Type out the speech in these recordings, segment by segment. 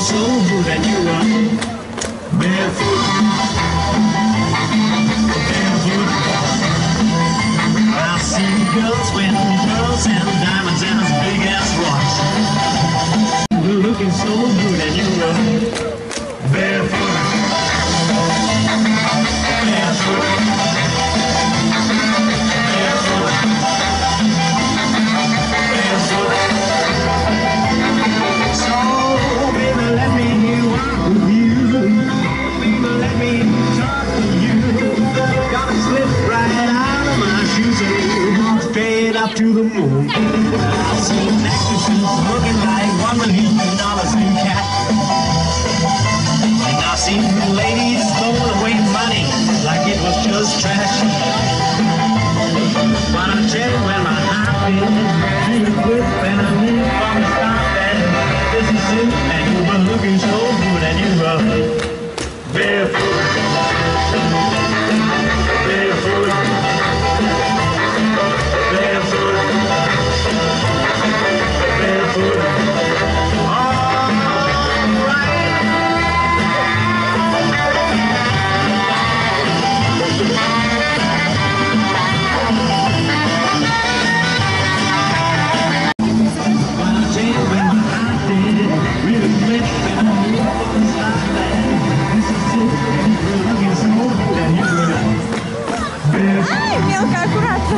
so good and you are barefoot. Barefoot. I've seen girls wearing pearls and diamonds and as big as rocks. You're looking so good and you are barefoot. Barefoot. Up to the moon. I've seen necklaces looking like $1 million in cash. And I've seen ladies throwing away money like it was just trash. But I tell you when my heart feels good when I leave from the start that this is it, and you were looking so good and you were barefoot. Barefoot. Мелко, аккуратно.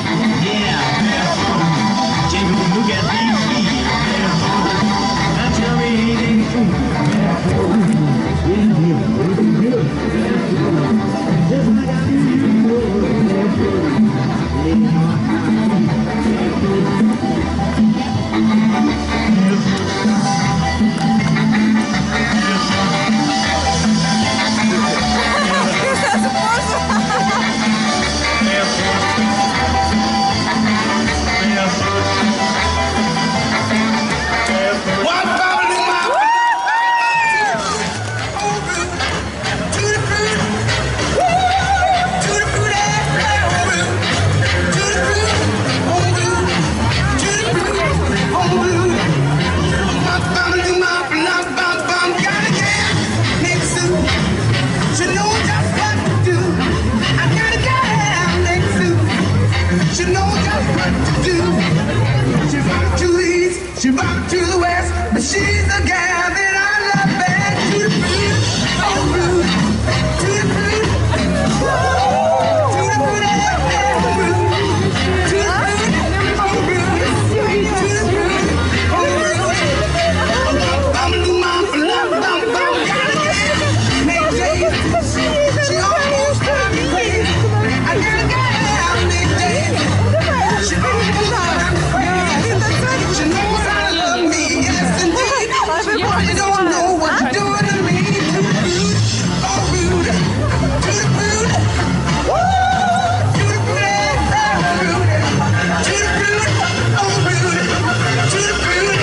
She rocked to the west, but she's the gal that I love back to the fruit, oh fruit, to the fruit, to the fruit, oh fruit, to the fruit, oh fruit, to the fruit, oh fruit. I'm a new mom for love, got a gal named Jade. She almost drives me crazy. I got a gal named Jade. She almost drives me crazy. She knows how to love me, yes indeed. You don't know what you're doing to me. To the fruit, oh fruit, to the fruit, woo, to the fruit, oh fruit, to the fruit, oh fruit, to the fruit,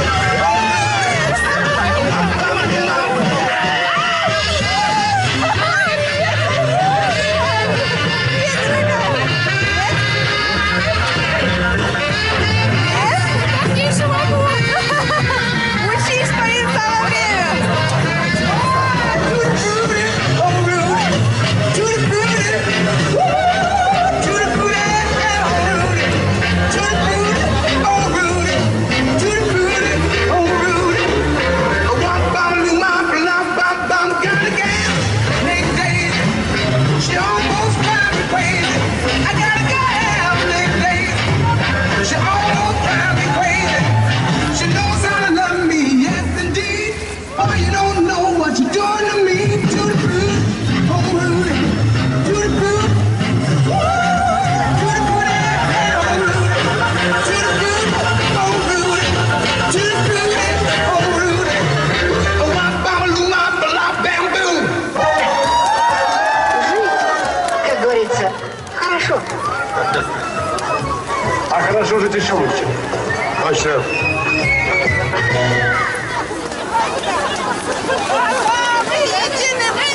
А хорошо жить еще лучше. Точно. Приятели,